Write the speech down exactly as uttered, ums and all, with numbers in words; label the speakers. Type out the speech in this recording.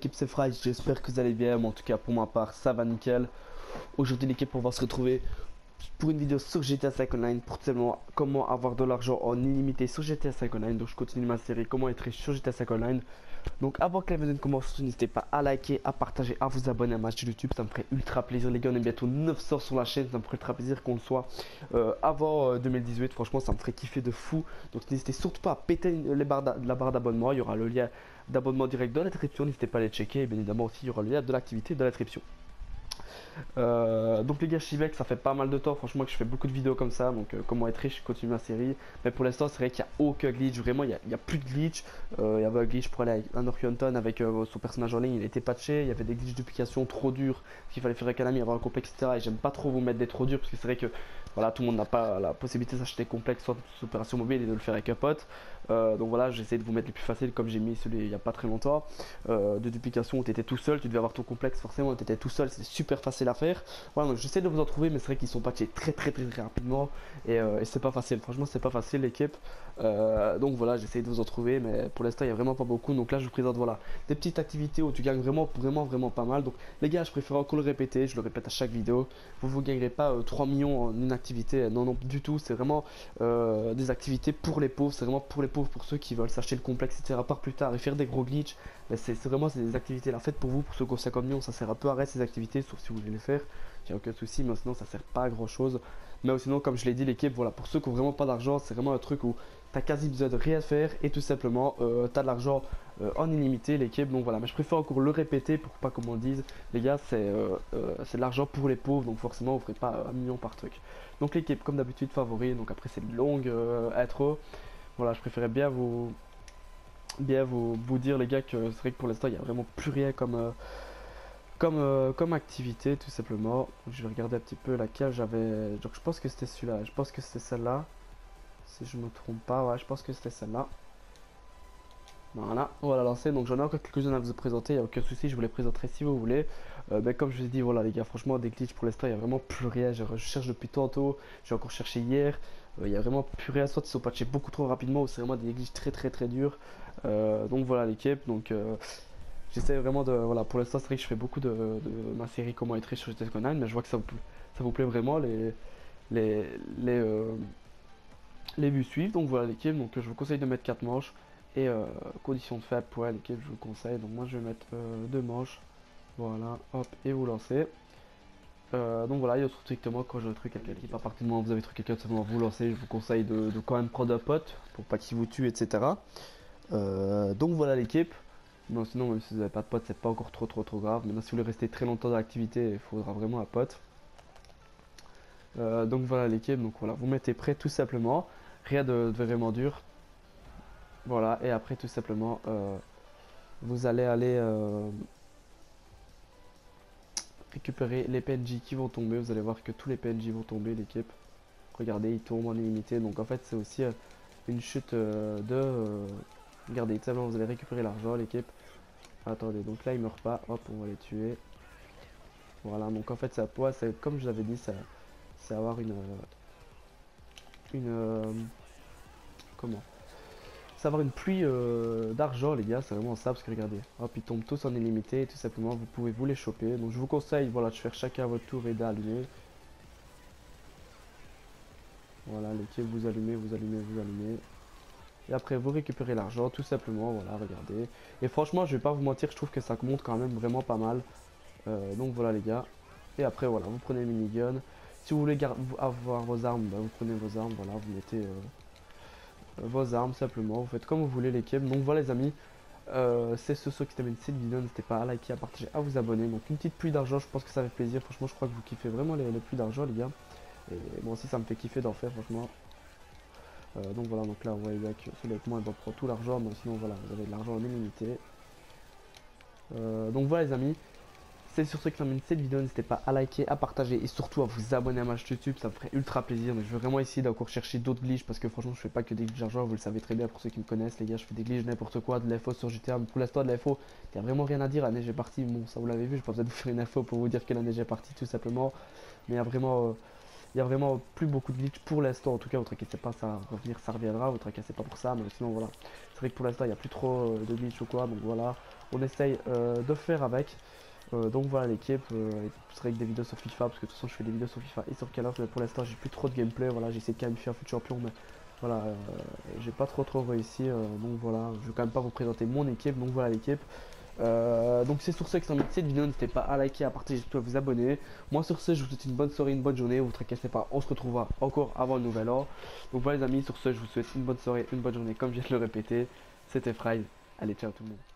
Speaker 1: l'équipe, c'est Fry, j'espère que vous allez bien, mais en tout cas pour ma part ça va nickel. Aujourd'hui l'équipe, on va se retrouver pour une vidéo sur G T A cinq Online pour tout simplement comment avoir de l'argent en illimité sur G T A cinq Online. Donc je continue ma série comment être riche sur G T A cinq Online. Donc avant que la vidéo ne commence, n'hésitez pas à liker, à partager, à vous abonner à ma chaîne YouTube, ça me ferait ultra plaisir les gars. On est bientôt neuf cents sur la chaîne, ça me ferait ultra plaisir qu'on le soit euh, avant euh, deux mille dix-huit. Franchement ça me ferait kiffer de fou. Donc n'hésitez surtout pas à péter les barres la barre d'abonnement, il y aura le lien d'abonnement direct dans la description, n'hésitez pas à les checker. Et bien évidemment aussi il y aura le lien de l'activité dans la description. Euh, donc les gars, Chivec, ça fait pas mal de temps franchement que je fais beaucoup de vidéos comme ça. Donc euh, comment être riche, je continue ma série. Mais pour l'instant c'est vrai qu'il n'y a aucun glitch. Vraiment il n'y a, a, plus de glitch. euh, Il y avait un glitch pour aller à Northampton avec euh, son personnage en ligne, il était patché. Il y avait des glitches d'application trop durs, qu'il fallait faire avec un ami, avoir un complexe, etc. Et j'aime pas trop vous mettre des trop durs, parce que c'est vrai que voilà, tout le monde n'a pas la possibilité de s'acheter complexe soit sur opération mobile et de le faire avec un pote. euh, Donc voilà, j'essaie de vous mettre les plus faciles, comme j'ai mis celui il y a pas très longtemps, euh, de duplication où tu étais tout seul. Tu devais avoir ton complexe forcément, tu étais tout seul, c'était super facile à faire. Voilà, donc j'essaie de vous en trouver, mais c'est vrai qu'ils sont patchés très très très très rapidement. Et, euh, et c'est pas facile, franchement c'est pas facile l'équipe. euh, Donc voilà, j'essaie de vous en trouver, mais pour l'instant il y a vraiment pas beaucoup. Donc là je vous présente voilà des petites activités où tu gagnes vraiment vraiment vraiment pas mal. Donc les gars, je préfère encore le répéter, je le répète à chaque vidéo, vous vous gagnerez pas euh, trois millions en une activité, non non du tout. C'est vraiment euh, des activités pour les pauvres, c'est vraiment pour les pauvres, pour ceux qui veulent s'acheter le complexe, etc. Par plus tard et faire des gros glitch. C'est vraiment des activités là faites pour vous, pour ceux qui ont cinquante millions. Ça sert un peu à rien ces activités, sauf si vous voulez les faire, il n'y a aucun souci, mais sinon ça sert pas à grand chose. Mais sinon, comme je l'ai dit, l'équipe, voilà, pour ceux qui ont vraiment pas d'argent, c'est vraiment un truc où t'as quasi besoin de rien faire et tout simplement euh, t'as de l'argent euh, en illimité l'équipe. Donc voilà, mais je préfère encore le répéter pour pas qu'on me dise les gars, c'est euh, euh, c'est de l'argent pour les pauvres, donc forcément vous ferez pas un million par truc. Donc l'équipe, comme d'habitude, favori. Donc après cette longue euh, intro, voilà, je préférais bien vous bien vous, vous dire les gars que c'est vrai que pour l'instant il y a vraiment plus rien comme euh, comme, euh, comme activité tout simplement. Je vais regarder un petit peu laquelle j'avais. Donc je pense que c'était celui-là, je pense que c'était celle-là. Si je me trompe pas, ouais, je pense que c'était celle-là. Voilà, on va la lancer. Donc j'en ai encore quelques-unes à vous présenter, il n'y a aucun souci, je vous les présenterai si vous voulez. Euh, mais comme je vous ai dit, voilà les gars, franchement des glitches pour l'instant, il n'y a vraiment plus rien. Je, je cherche depuis tantôt, j'ai encore cherché hier. Il euh, n'y a vraiment plus rien, soit ils sont patchés beaucoup trop rapidement, ou c'est vraiment des glitches très très très durs. Euh, donc voilà l'équipe, donc... Euh, J'essaie vraiment de... Voilà, pour l'instant, c'est vrai que je fais beaucoup de, de ma série Comment être riche sur G T A Online, mais je vois que ça vous, ça vous plaît vraiment, les, les, les, euh, les vues suivent. Donc voilà l'équipe, donc je vous conseille de mettre quatre manches. Et euh, conditions de faible pour l'équipe, je vous conseille. Donc moi, je vais mettre euh, deux manches. Voilà, hop, et vous lancez. Euh, donc voilà, il y a autre strictement quand je truc avec l'équipe. À partir du moment où vous avez truc quelqu'un, simplement vous lancer, je vous conseille de, de quand même prendre un pote pour pas qu'il vous tue, et cetera. Euh, donc voilà l'équipe. Non, sinon, même si vous n'avez pas de pote, c'est pas encore trop trop trop grave. Maintenant, si vous voulez rester très longtemps dans l'activité, il faudra vraiment un pote. Euh, donc voilà l'équipe, donc voilà, vous mettez prêt tout simplement. Rien de, de vraiment dur. Voilà, et après tout simplement, euh, vous allez aller euh, récupérer les P N J qui vont tomber. Vous allez voir que tous les P N J vont tomber, l'équipe. Regardez, ils tombent en illimité. Donc en fait, c'est aussi euh, une chute euh, de... Euh, regardez, tout simplement, vous allez récupérer l'argent, l'équipe. Attendez, donc là il meurt pas, hop, on va les tuer. Voilà, donc en fait ça, ouais, c'est comme je l'avais dit, ça c'est avoir une une euh, comment c'est avoir une pluie euh, d'argent les gars, c'est vraiment ça, parce que regardez, hop, ils tombent tous en illimité et tout simplement vous pouvez vous les choper. Donc je vous conseille voilà de faire chacun à votre tour et d'allumer. Voilà, l'équipe, vous allumez, vous allumez, vous allumez. Et après vous récupérez l'argent tout simplement, voilà, regardez. Et franchement je vais pas vous mentir, je trouve que ça monte quand même vraiment pas mal. Euh, donc voilà les gars. Et après voilà, vous prenez le minigun. Si vous voulez avoir vos armes, bah, vous prenez vos armes, voilà, vous mettez euh, vos armes simplement, vous faites comme vous voulez l'équipe. Donc voilà les amis, euh, c'est ce ceux qui terminent cette vidéo, n'hésitez pas à liker, à partager, à vous abonner. Donc une petite pluie d'argent, je pense que ça fait plaisir, franchement je crois que vous kiffez vraiment les, les pluies d'argent les gars. Et moi aussi ça me fait kiffer d'en faire franchement. Euh, donc voilà, donc là vous voyez que celui avec moi il va prendre tout l'argent, mais sinon voilà, vous avez de l'argent en illimité. Euh, donc voilà les amis, c'est sur ce que termine cette vidéo, n'hésitez pas à liker, à partager et surtout à vous abonner à ma chaîne YouTube, ça me ferait ultra plaisir. Mais je vais vraiment essayer d'encore chercher d'autres glitches, parce que franchement je fais pas que des glitches d'argent, vous le savez très bien pour ceux qui me connaissent les gars, je fais des glitches n'importe quoi, de l'info sur G T A, mais pour l'instant de l'info, il n'y a vraiment rien à dire, la neige est partie, bon ça vous l'avez vu, je pas besoin de vous faire une info pour vous dire que la neige est partie tout simplement, mais il y a vraiment... Euh, Il n'y a vraiment plus beaucoup de glitch pour l'instant, en tout cas vous tracassez pas, ça va revenir, ça reviendra, vous tracassez pas pour ça, mais sinon voilà. C'est vrai que pour l'instant il n'y a plus trop de glitch ou quoi, donc voilà. on essaye euh, de faire avec. Euh, donc voilà l'équipe, euh, ce serait avec des vidéos sur FIFA parce que de toute façon je fais des vidéos sur FIFA et sur Call of, mais pour l'instant j'ai plus trop de gameplay. Voilà, j'essaie de qualifier un foot champion, mais voilà, euh, j'ai pas trop trop réussi. Euh, donc voilà, je vais quand même pas vous présenter mon équipe. Donc voilà l'équipe. Euh, donc c'est sur ce que ça met cette vidéo, n'hésitez pas à liker, à partager, surtout à vous abonner. Moi sur ce je vous souhaite une bonne soirée, une bonne journée, vous tracassez pas, on se retrouvera encore avant le nouvel an. Donc voilà les amis, sur ce je vous souhaite une bonne soirée, une bonne journée comme je viens de le répéter. C'était Fry, allez ciao tout le monde.